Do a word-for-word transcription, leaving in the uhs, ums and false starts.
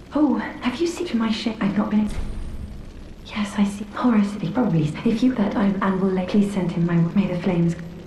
Oh, have you seen my ship? I've not been... Yes, I see. Horace, he probably... If you that I... And will let... Please send him my... May the flames...